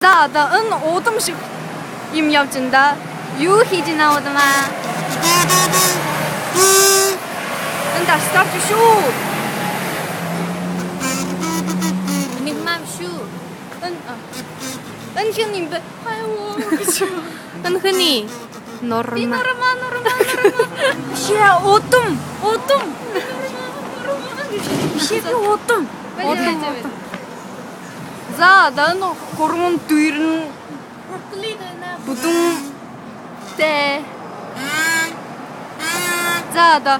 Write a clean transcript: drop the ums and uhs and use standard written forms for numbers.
За одоо энэ удам шиг юм явж байна да. Юу хийж байна удамаа? Энэ старт шүү. Enigma шүү. Энэ хин юм бэ? Хайвуу гэж. Энэ хний Norman. Шээ удам. Шээ удам. За одоо энэ гурван дүүр нь бүдүүн тэ. За одоо